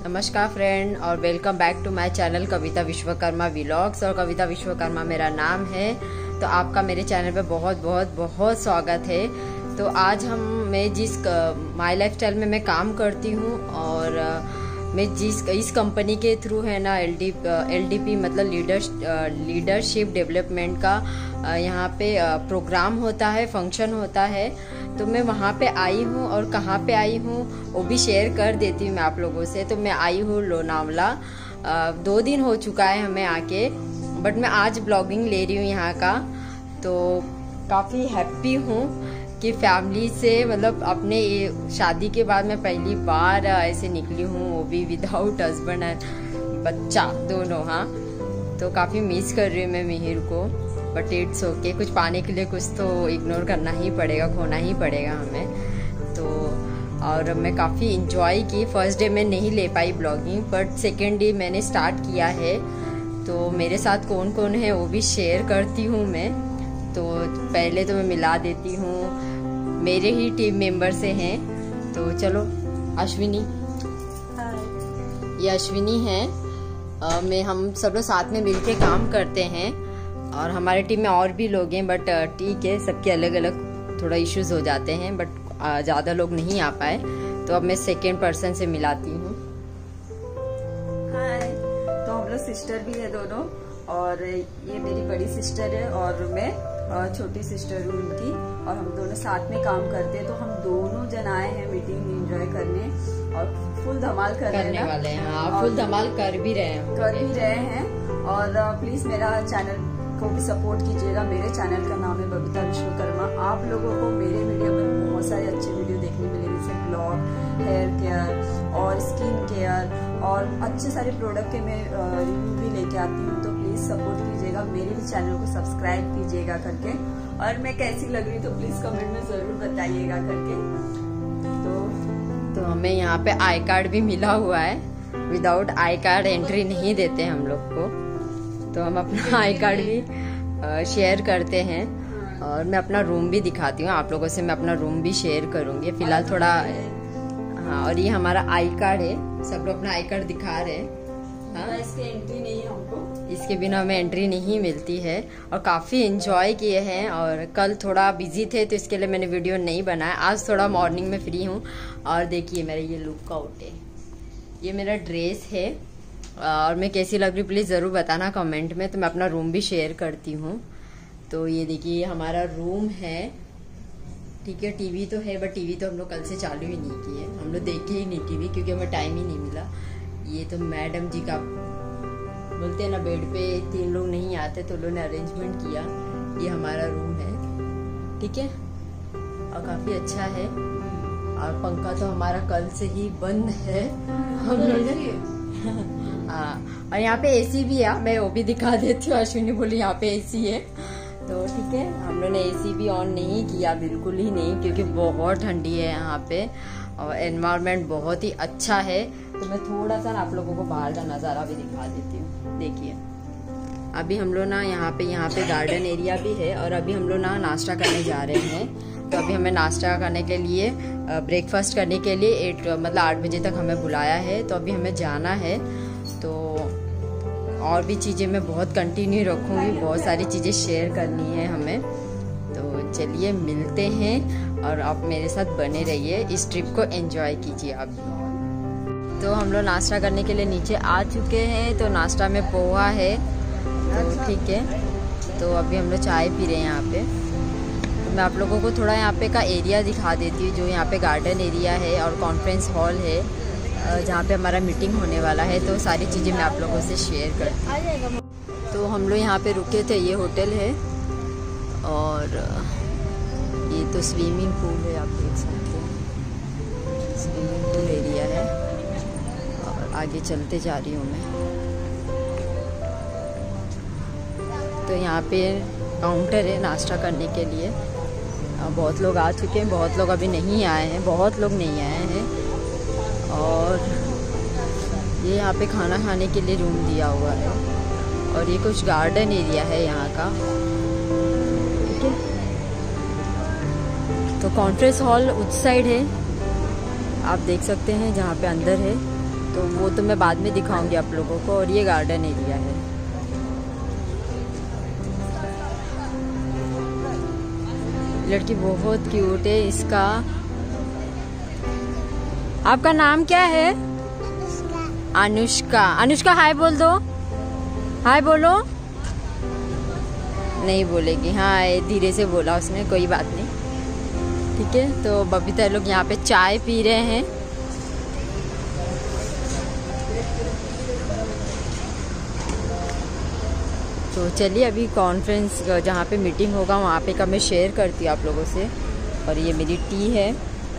नमस्कार फ्रेंड और welcome back to my channel Kavita Vishwakarma vlogs. और कविता विश्वकर्मा मेरा नाम है। तो आपका मेरे चैनल पे बहुत बहुत बहुत स्वागत है। तो आज मैं जिस माय लाइफस्टाइल में मैं काम करती हूँ और मैं इस कंपनी के थ्रू है ना LDP मतलब लीडरशिप डेवलपमेंट का यहाँ पे प्रोग्राम होता है, फंक्शन होता है। तो मैं वहाँ पे आई हूँ और कहाँ पे आई हूँ वो भी शेयर कर देती हूँ मैं आप लोगों से। तो मैं आई हूँ लोनावला, 2 दिन हो चुका है हमें आके, बट मैं आज ब्लॉगिंग ले रही हूँ यहाँ का। तो काफ़ी हैप्पी हूँ कि फैमिली से मतलब अपने शादी के बाद मैं पहली बार ऐसे निकली हूँ, वो भी विदाउट हस्बैंड एंड बच्चा दोनों। हाँ, तो काफ़ी मिस कर रही हूँ मैं मिहिर को, बट इट्स ओके। कुछ पाने के लिए कुछ तो इग्नोर करना ही पड़ेगा, खोना ही पड़ेगा हमें। तो और मैं काफ़ी इंजॉय की। फर्स्ट डे मैं नहीं ले पाई ब्लॉगिंग, बट सेकेंड डे मैंने स्टार्ट किया है। तो मेरे साथ कौन कौन है वो भी शेयर करती हूँ मैं। तो पहले तो मैं मिला देती हूँ, मेरे ही टीम मेंबर से हैं। तो चलो, अश्विनी, ये अश्विनी है। हम सब लोग साथ में मिलके काम करते हैं और हमारे टीम में और भी लोग हैं, बट ठीक है, सबके अलग अलग थोड़ा इश्यूज हो जाते हैं, बट ज़्यादा लोग नहीं आ पाए। तो अब मैं सेकेंड पर्सन से मिलाती हूँ। हाय, तो हम लोग सिस्टर भी है दोनों, और ये मेरी बड़ी सिस्टर है और मैं छोटी सिस्टर हूँ उनकी, और हम दोनों साथ में काम करते हैं। तो हम दोनों जन आए हैं मीटिंग एंजॉय करने और फुल धमाल करने वाले हैं। हाँ, फुल धमाल कर भी रहे हैं। और प्लीज मेरा चैनल को भी सपोर्ट कीजिएगा। मेरे चैनल का नाम है कविता विश्वकर्मा। आप लोगों को मेरे वीडियो में बहुत सारे अच्छे वीडियो देखने मिलेंगे, जैसे ब्लॉग, हेयर केयर और स्किन केयर और अच्छे सारे प्रोडक्ट के मैं रिव्यू भी लेके आती हूँ। तो प्लीज सपोर्ट कीजिएगा, मेरे भी चैनल को सब्सक्राइब कीजिएगा करके। और मैं कैसी लग रही तो प्लीज कमेंट में जरूर बताइएगा करके। तो हमें यहाँ पे आई कार्ड भी मिला हुआ है। विदाउट आई कार्ड एंट्री नहीं देते हम लोग को। तो हम अपना आई कार्ड भी शेयर करते हैं और मैं अपना रूम भी दिखाती हूँ आप लोगों से। मैं अपना रूम भी शेयर करूंगी फिलहाल थोड़ा। हाँ, और ये हमारा आई कार्ड है, सब लोग अपना आई कार्ड दिखा रहे हैं। हाँ, इसके एंट्री नहीं है हमको, इसके बिना हमें एंट्री नहीं मिलती है। और काफ़ी एंजॉय किए हैं। और कल थोड़ा बिजी थे तो इसके लिए मैंने वीडियो नहीं बनाया। आज थोड़ा मॉर्निंग में फ्री हूँ। और देखिए मेरा ये लुक आउट है, ये मेरा ड्रेस है। और मैं कैसी लग रही प्लीज़ ज़रूर बताना कमेंट में। तो मैं अपना रूम भी शेयर करती हूँ। तो ये देखिए हमारा रूम है, ठीक है। टीवी तो है, बट टीवी तो हम लोग कल से चालू ही नहीं किए, हम लोग देखे ही नहीं टीवी, क्योंकि हमें टाइम ही नहीं मिला। ये तो मैडम जी का बोलते हैं ना, बेड पे 3 लोग नहीं आते तो लोगों ने अरेंजमेंट किया। ये हमारा रूम है, ठीक है, और काफ़ी अच्छा है। और पंखा तो हमारा कल से ही बंद है हम लोग। हाँ, और यहाँ पे एसी भी है, मैं वो भी दिखा देती हूँ। अश्विनी बोली यहाँ पे एसी है, तो ठीक है। हम लोग ने एसी भी ऑन नहीं किया, बिल्कुल ही नहीं, क्योंकि बहुत ठंडी है यहाँ पे और एनवायरनमेंट बहुत ही अच्छा है। तो मैं थोड़ा सा आप लोगों को बाहर का नज़ारा भी दिखा देती हूँ। देखिए अभी हम लोग ना यहाँ पे गार्डन एरिया भी है, और अभी हम लोग ना नाश्ता करने जा रहे हैं। तो अभी हमें नाश्ता करने के लिए ब्रेकफास्ट करने के लिए 8 बजे तक हमें बुलाया है। तो अभी हमें जाना है। तो और भी चीज़ें मैं बहुत कंटिन्यू रखूँगी, बहुत सारी चीज़ें शेयर करनी है हमें। तो चलिए मिलते हैं और आप मेरे साथ बने रहिए, इस ट्रिप को एंजॉय कीजिए आप। तो हम लोग नाश्ता करने के लिए नीचे आ चुके हैं। तो नाश्ता में पोहा है, तो ठीक है। तो अभी हम लोग चाय पी रहे हैं यहाँ पे। तो मैं आप लोगों को थोड़ा यहाँ पे का एरिया दिखा देती हूँ, जो यहाँ पे गार्डन एरिया है और कॉन्फ्रेंस हॉल है, जहाँ पे हमारा मीटिंग होने वाला है। तो सारी चीज़ें मैं आप लोगों से शेयर करती हूँ। तो हम लोग यहाँ पे रुके थे, ये होटल है, और ये तो स्विमिंग पूल है, आप देख सकते हैं, स्विमिंग पूल एरिया है। और आगे चलते जा रही हूँ मैं। तो यहाँ पे काउंटर है नाश्ता करने के लिए। बहुत लोग आ चुके हैं, बहुत लोग अभी नहीं आए हैं, बहुत लोग नहीं आए हैं। और ये यहाँ पे खाना खाने के लिए रूम दिया हुआ है, और ये कुछ गार्डन एरिया है यहाँ का, ठीक है। तो कॉन्फ्रेंस हॉल उस साइड है, आप देख सकते हैं, जहाँ पे अंदर है। तो वो तो मैं बाद में दिखाऊंगी आप लोगों को। और ये गार्डन एरिया है। लड़की बहुत क्यूट है। इसका आपका नाम क्या है? अनुष्का। अनुष्का हाय बोल दो, हाय बोलो। नहीं बोलेगी, हाँ धीरे से बोला उसने, कोई बात नहीं, ठीक है। तो बबीता लोग यहाँ पे चाय पी रहे हैं। तो चलिए अभी कॉन्फ्रेंस जहाँ पे मीटिंग होगा वहाँ पे का मैं शेयर करती हूँ आप लोगों से। और ये मेरी टी है।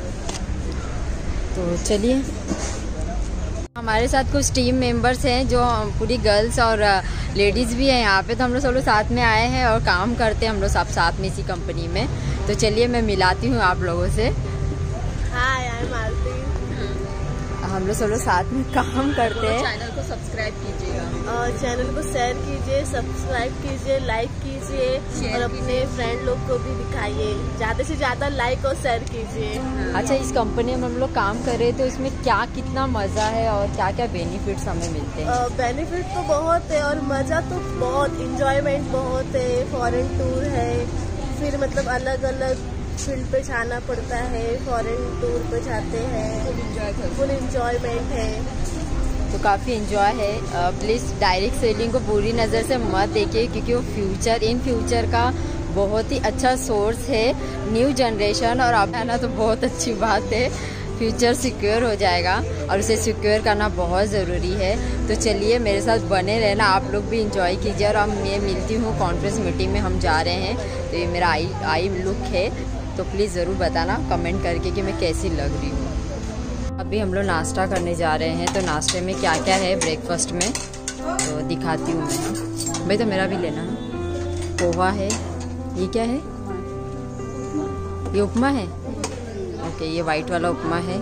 तो चलिए, हमारे साथ कुछ टीम मेंबर्स हैं जो पूरी गर्ल्स और लेडीज़ भी हैं यहाँ पे। तो हम लोग सब लोग साथ में आए हैं और काम करते हैं हम लोग सब साथ में इसी कंपनी में। तो चलिए मैं मिलाती हूँ आप लोगों से। Hi, I am Aarti. हम लोग सब लोग साथ में काम करते हैं। चैनल को सब्सक्राइब कीजिएगा और चैनल को शेयर कीजिए, सब्सक्राइब कीजिए, लाइक कीजिए और अपने फ्रेंड लोग को भी दिखाइए। ज़्यादा से ज़्यादा लाइक और शेयर कीजिए। अच्छा, इस कंपनी में हम लोग काम कर रहे हैं तो इसमें क्या कितना मज़ा है और क्या क्या बेनिफिट्स हमें मिलते हैं? बेनिफिट तो बहुत है और मज़ा तो बहुत, इंजॉयमेंट बहुत है। फॉरेन टूर है, फिर मतलब अलग अलग फील्ड पे जाना पड़ता है। फॉरेन टूर पे जाते हैं, फुल इंजॉयमेंट है। तो काफ़ी इंजॉय है। प्लीज़ डायरेक्ट सेलिंग को बुरी नज़र से मत देखिए, क्योंकि वो इन फ्यूचर का बहुत ही अच्छा सोर्स है। न्यू जनरेशन और अब है ना, तो बहुत अच्छी बात है। फ्यूचर सिक्योर हो जाएगा और उसे सिक्योर करना बहुत ज़रूरी है। तो चलिए मेरे साथ बने रहना, आप लोग भी इंजॉय कीजिए। और अब मैं मिलती हूँ कॉन्फ्रेंस मीटिंग में, हम जा रहे हैं। तो ये मेरा आई लुक है। तो प्लीज़ ज़रूर बताना कमेंट करके कि मैं कैसी लग रही हूँ। अभी हम लोग नाश्ता करने जा रहे हैं। तो नाश्ते में क्या क्या है ब्रेकफास्ट में तो दिखाती हूँ मैं। भाई तो मेरा भी लेना है। पोहा है, ये क्या है? ये उपमा है। ओके, ये वाइट वाला उपमा है।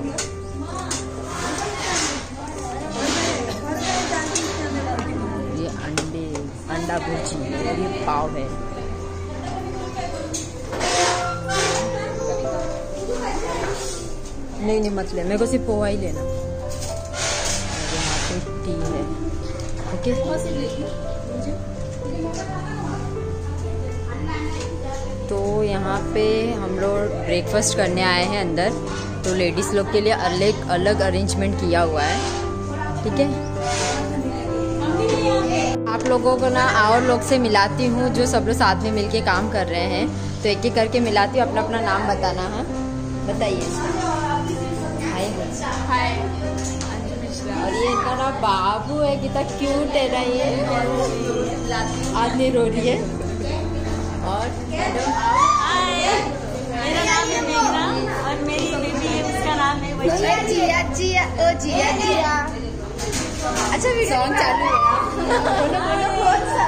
ये अंडा भुर्जी और ये पाव है। नहीं मत ले, मेरे को सिर्फ पोहा ही लेना। यहाँ पे टी है। ओके, तो यहाँ पे हम लोग ब्रेकफास्ट करने आए हैं अंदर। तो लेडीज़ लोग के लिए अलग अलग अरेंजमेंट किया हुआ है, ठीक है। आप लोगों को ना और लोग से मिलाती हूँ जो सब लोग साथ में मिलके काम कर रहे हैं। तो एक एक करके मिलाती हूँ। अपना अपना नाम बताना है, बताइए। हाय। और ये इनका ना बाबू है, कितना क्यूट है ना ये। आदमी रो रही है। और मेरा नाम है मेघना और मेरी बेबी है, उसका नाम है जिया जिया ओ जिया जिया। अच्छा सॉन्ग चालू है। बोलो बोलो कौन सा?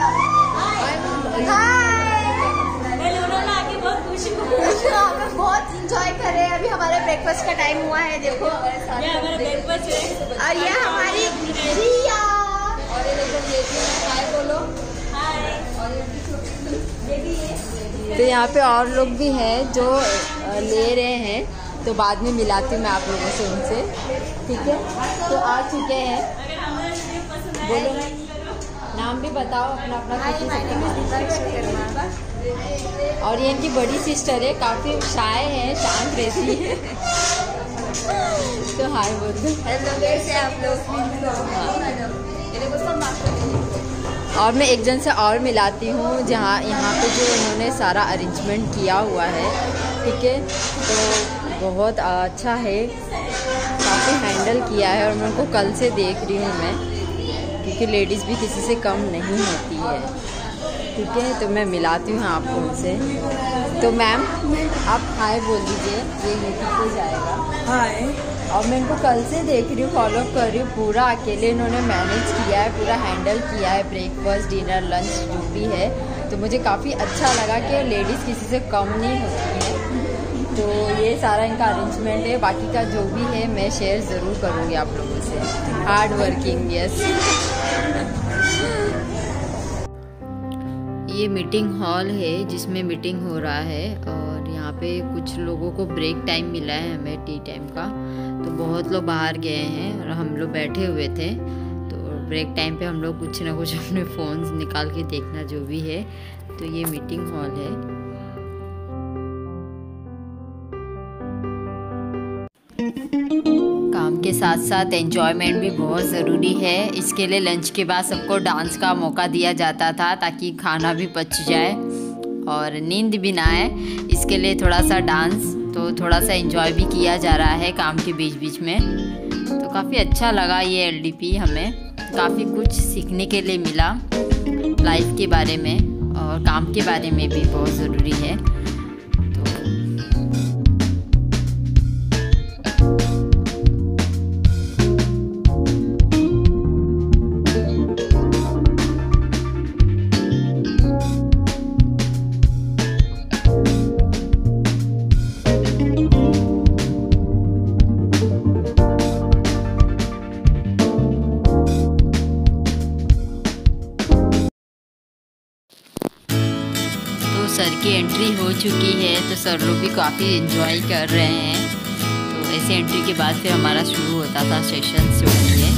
आके बहुत खुशी हम बहुत इंजॉय कर रहे हैं। अभी हमारे ब्रेकफास्ट का टाइम हुआ है, देखो। ये हमारा ब्रेकफास्ट है और ये हमारी जिया। और ये देखो, ये भी हाय बोलो। हाय। तो यहाँ पे और लोग भी हैं जो ले रहे हैं। तो बाद में मिलाती हूँ मैं आप लोगों से उनसे, ठीक है। तो आ चुके हैं। बोलो नाम भी बताओ अपना अपना। और ये इनकी बड़ी सिस्टर है, काफ़ी शाय है, शांत रहती है। तो हाय बोल दो। हेलो कैसे आप लोग? और मैं एक जन से और मिलाती हूँ जहाँ यहाँ पे जो इन्होंने सारा अरेंजमेंट किया हुआ है, ठीक है। तो बहुत अच्छा है, काफ़ी हैंडल किया है। और मैं उनको कल से देख रही हूँ मैं, क्योंकि लेडीज़ भी किसी से कम नहीं होती है, ठीक है। तो मैं मिलाती हूँ आपको उनसे। तो मैम आप हाय बोल दीजिए, ये यूट्यूब पे जाएगा। हाय। और मैं इनको कल से देख रही हूँ, फॉलो कर रही हूँ। पूरा अकेले इन्होंने मैनेज किया है, पूरा हैंडल किया है, ब्रेकफास्ट डिनर लंच जो भी है। तो मुझे काफ़ी अच्छा लगा कि लेडीज़ किसी से कम नहीं होती है। तो ये सारा इनका अरेंजमेंट है। बाकी का जो भी है मैं शेयर ज़रूर करूँगी आप लोगों से। Hard working, yes. ये मीटिंग हॉल है जिसमें मीटिंग हो रहा है। और यहाँ पे कुछ लोगों को ब्रेक टाइम मिला है हमें, टी टाइम का। तो बहुत लोग बाहर गए हैं और हम लोग बैठे हुए थे। तो ब्रेक टाइम पे हम लोग कुछ ना कुछ अपने फ़ोन्स निकाल के देखना जो भी है। तो ये मीटिंग हॉल है। काम के साथ साथ एंजॉयमेंट भी बहुत ज़रूरी है। इसके लिए लंच के बाद सबको डांस का मौका दिया जाता था ताकि खाना भी पच जाए और नींद भी ना आए। इसके लिए थोड़ा सा डांस, तो थोड़ा सा एंजॉय भी किया जा रहा है काम के बीच बीच में। तो काफ़ी अच्छा लगा ये LDP, हमें काफ़ी कुछ सीखने के लिए मिला लाइफ के बारे में और काम के बारे में भी बहुत ज़रूरी है। सर की एंट्री हो चुकी है, तो सर लोग भी काफ़ी एंजॉय कर रहे हैं। तो ऐसे एंट्री के बाद फिर हमारा शुरू होता था सेशन से।